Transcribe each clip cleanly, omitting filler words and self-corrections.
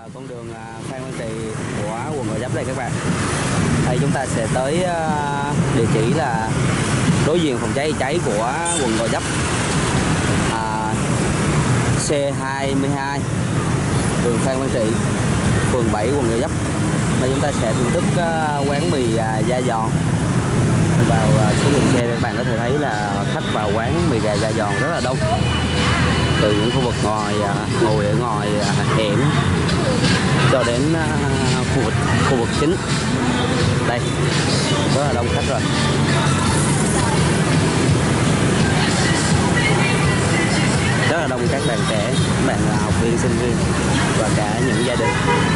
Con đường Phan Văn Trị của quận Gò Vấp đây các bạn. Đây chúng ta sẽ tới địa chỉ là đối diện phòng cháy chữa cháy của quận Gò Vấp, C22 đường Phan Văn Trị, phường 7 quận Gò Vấp. Đây chúng ta sẽ thưởng thức quán mì da giòn. Vào số lượng xe các bạn có thể thấy là khách vào quán mì gà da giòn rất là đông, từ những khu vực ngồi ở ngoài hẻm cho đến khu vực chính. Đây rất là đông khách rồi. Rất là đông các bạn trẻ, các bạn học viên, sinh viên và cả những gia đình.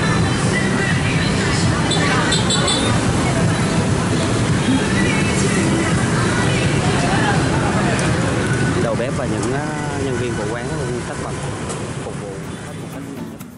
Đầu bếp và những nhân viên của quán tất bật phục vụ khách một cách nhanh nhất.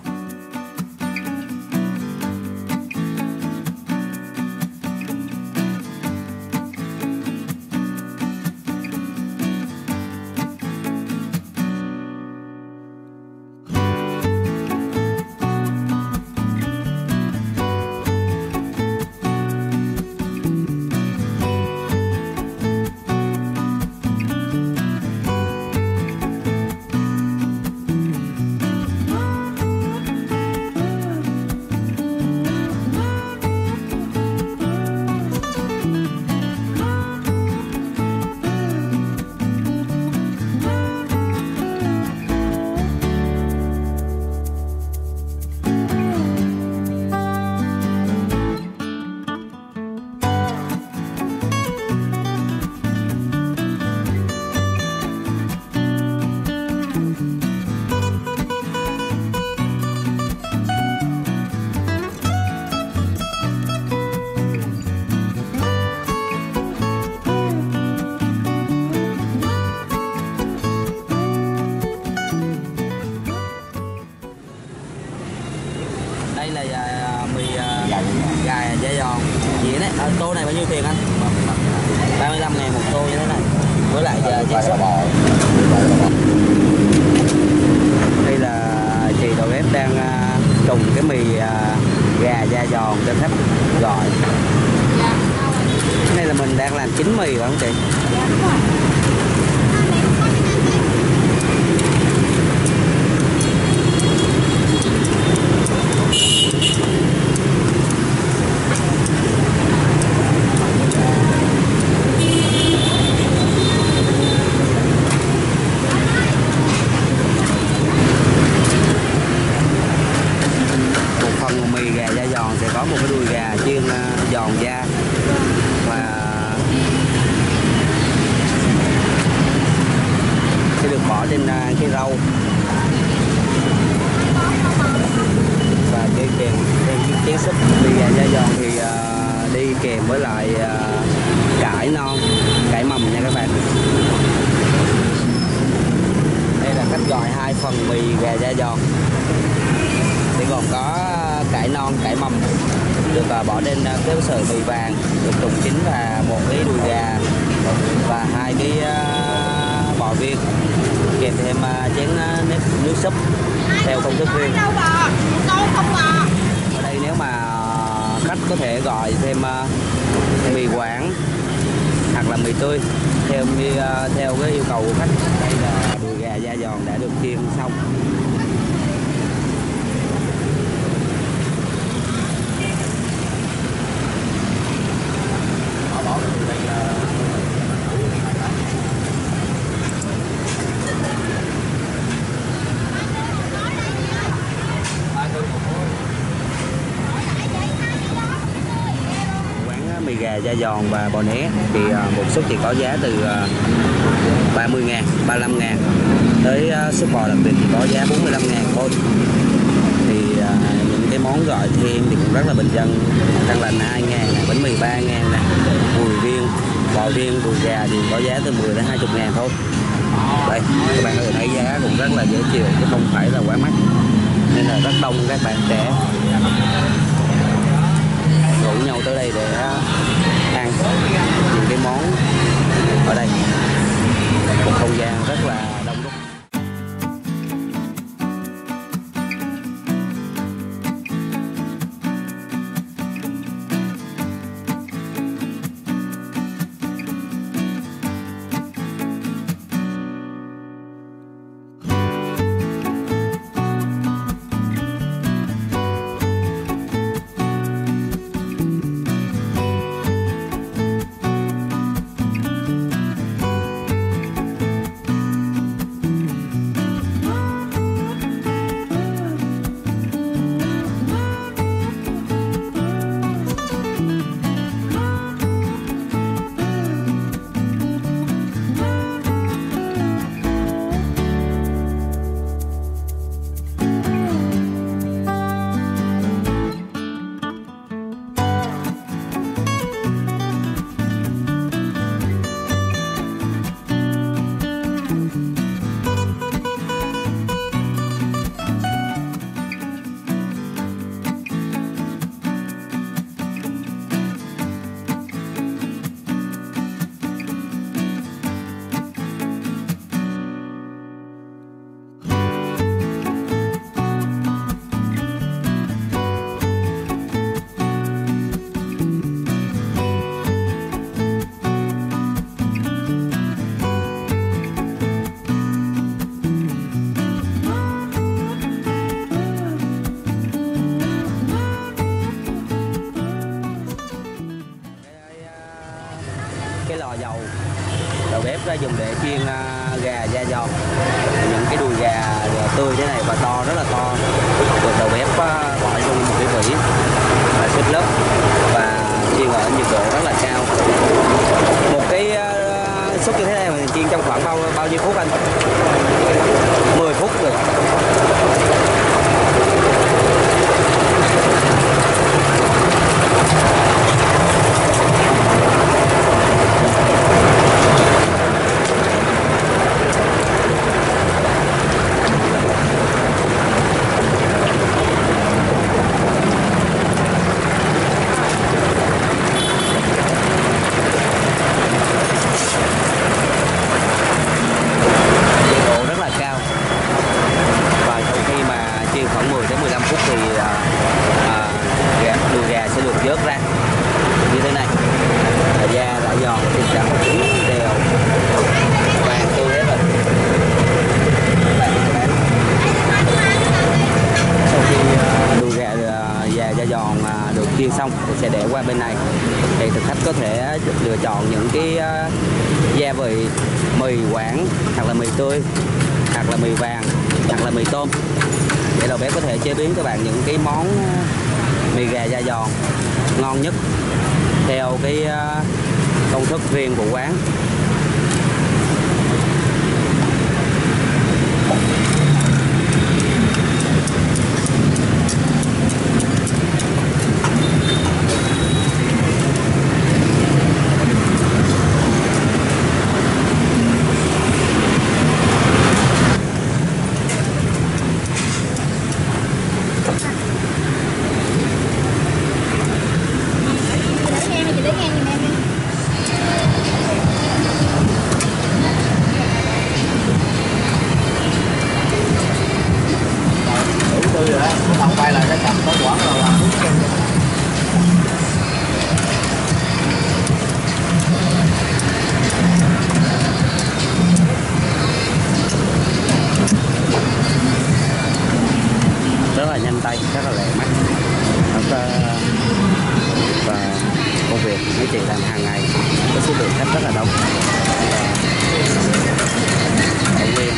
Đây là mì gà da giòn dĩa đấy. Tô này bao nhiêu tiền anh? 35.000 một tô như thế này, với lại chiên súp. Đây là chị đầu bếp đang trùng cái mì gà da giòn cho khách gọi. Cái này là mình đang làm chín mì phải không chị? Sẽ có một cái đùi gà chiên giòn da và sẽ được bỏ trên cái rau và đi kèm thêm chén súp. Mì gà da giòn thì đi kèm với lại cải non, cải mầm nha các bạn. Đây là cách gọi 2 phần mì gà da giòn. Thì còn có cải non, cải mầm được bỏ lên cái sợi mì vàng, được trùng chín và một cái đùi gà và 2 cái bò viên, kèm thêm chén nước súp theo công thức riêng. Ở đây nếu mà khách có thể gọi thêm mì quảng hoặc là mì tươi theo cái yêu cầu của khách. Đây là đùi gà da giòn đã được chiên xong. Mì gà da giòn và bò né thì một suất chỉ có giá từ 30.000, 35.000 tới suất bò đặc biệt thì có giá 45.000 thôi. Thì những cái món gọi thêm thì cũng rất là bình dân, tăng lành 2.000, bánh mì 3.000 nè, đùi viên, bò viên, đùi gà thì có giá từ 10 đến 20.000 thôi. Đây các bạn có thể thấy giá cũng rất là dễ chịu chứ không phải là quá mắc, nên là rất đông các bạn trẻ rủ nhau tới đây để ăn những cái món ở đây. Một không gian rất là đông đúc. dùng để chiên gà da giòn. Những cái đùi gà tươi thế này và to, rất là to, được đầu bếp bỏ vô một cái vỉ và xếp lớp và chiên ở nhiệt độ rất là cao. Một cái suất như thế này mình chiên trong khoảng bao nhiêu phút anh? 10 phút được. Đùi gà sẽ được vớt ra như thế này, da đã giòn, thịt đã chín đều, vàng tươi hết rồi. Sau khi đùi gà da giòn được chiên xong thì sẽ để qua bên này, thì thực khách có thể lựa chọn những cái gia vị mì Quảng hoặc là mì tươi hoặc là mì vàng hoặc là mì tôm để đầu bếp có thể chế biến cho bạn những cái món mì gà da giòn ngon nhất theo cái công thức riêng của quán. Không quay lại cái cầm có quán rồi làm rất là nhanh tay, rất là lẹ mắt và công việc mấy chị làm hàng ngày với số lượng khách rất là đông. Động viên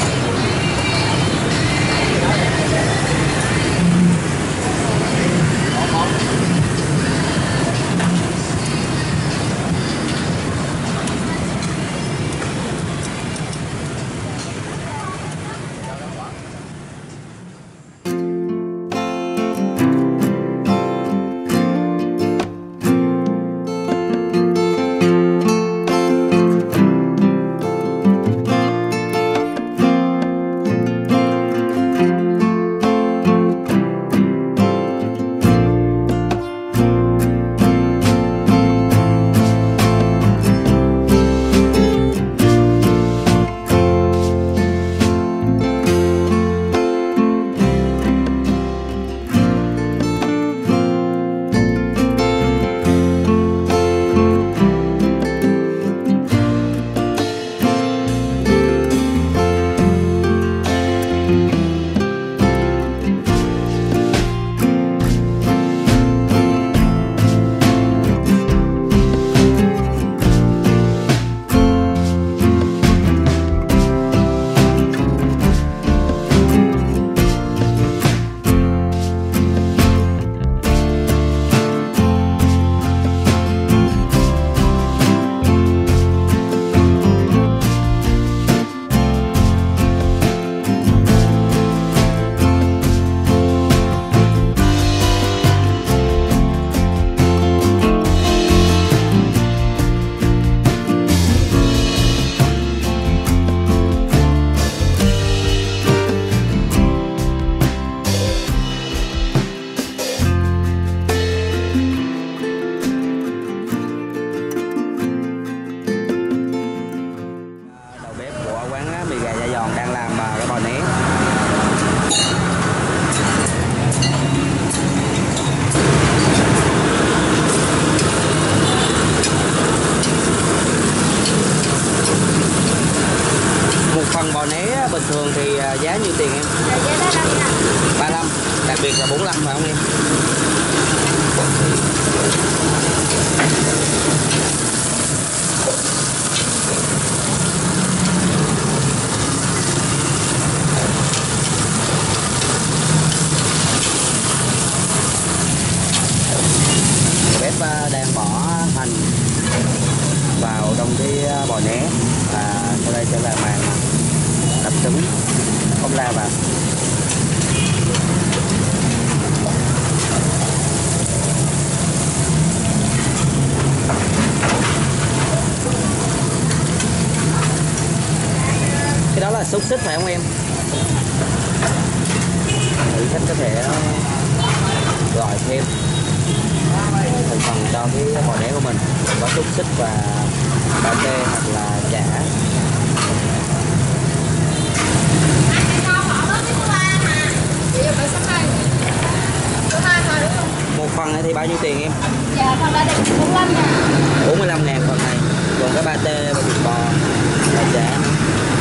phần bò né bình thường thì giá nhiêu tiền em? Giá 35. 35, đặc biệt là 45 phải không em? hành vào trong cái bò né, và sau đây sẽ là màn đập trứng không la vào. Cái đó là xúc xích phải không em? Thử khách có thể gọi thêm thành phần cho cái bò né của mình, có xúc xích và pate hoặc là chả. Một phần này thì bao nhiêu tiền em? Dạ, phần đây là 45 ngàn. 45 ngàn phần này, còn cái pate và thịt bò và chả nữa.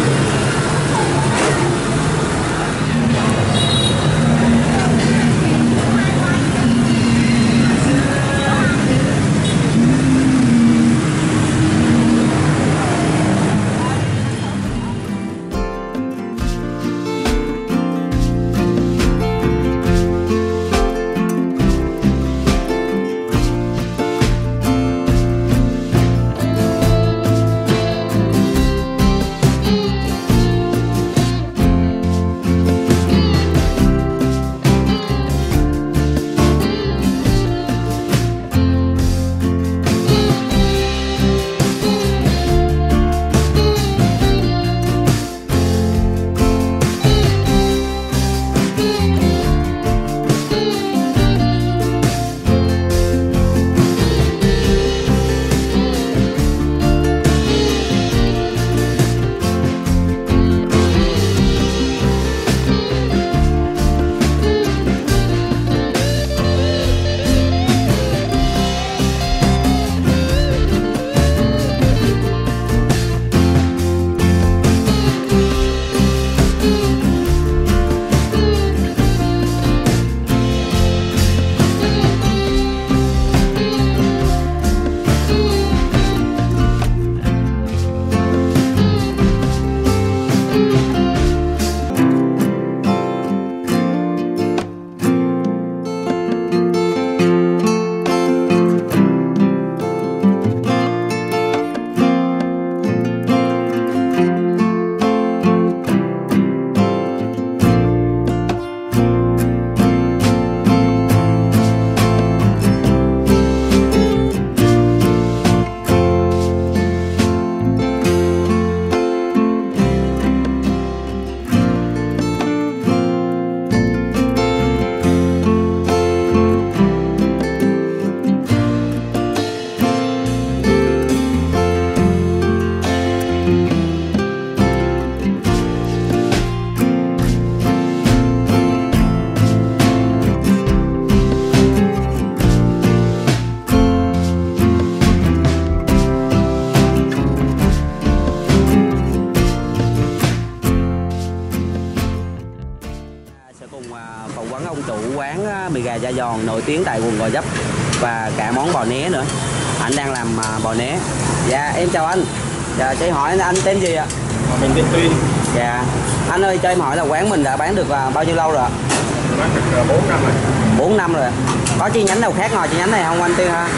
Mì gà da giòn nổi tiếng tại quận Gò Vấp và cả món bò né nữa. Anh đang làm bò né. Dạ em chào anh. Dạ cho em hỏi anh tên gì ạ? Mình tên Tuyên. Dạ anh ơi, cho em hỏi là quán mình đã bán được bao nhiêu lâu rồi ạ? Bán được 4 năm rồi. 4 năm rồi. Có chi nhánh nào khác ngoài chi nhánh này không anh Tuyên ha?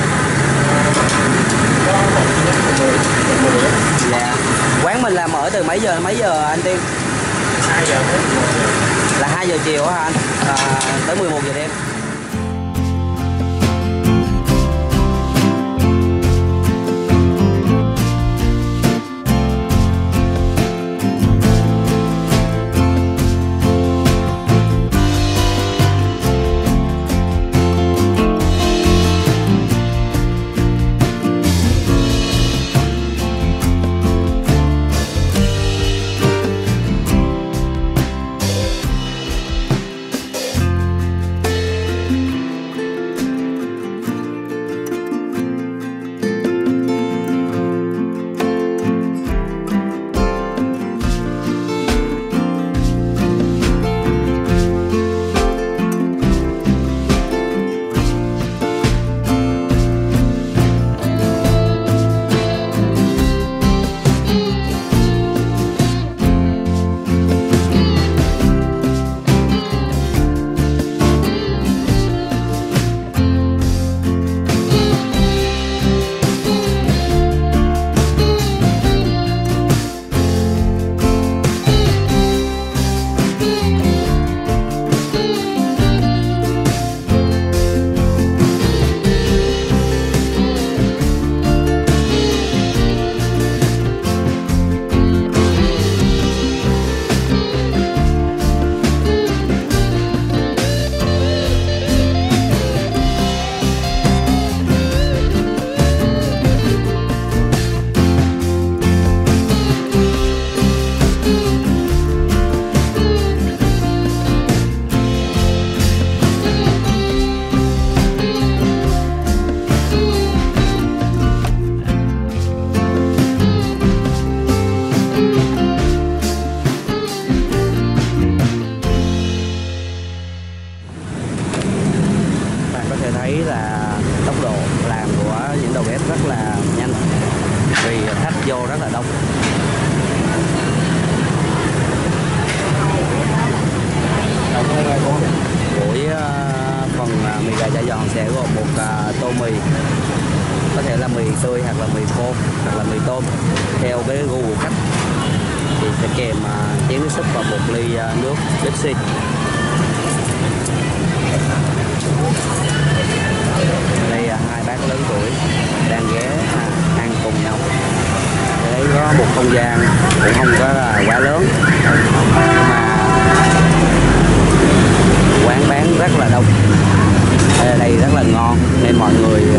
Dạ. Quán mình là mở từ mấy giờ anh Tuyên? 2 giờ tới 11 giờ. Là 2 giờ chiều hả anh? Tới 11 giờ đêm. rất là đông. Mỗi phần mì gà chả giòn sẽ gồm một tô mì, có thể là mì tươi hoặc là mì khô hoặc là mì tôm theo cái gu của khách, thì sẽ kèm chén nước súp và một ly nước Pepsi. Đây hai bác lớn tuổi đang ghé ăn cùng nhau. Đấy, có một không gian cũng không có quá lớn, nhưng mà quán bán rất là đông. Ở đây rất là ngon nên mọi người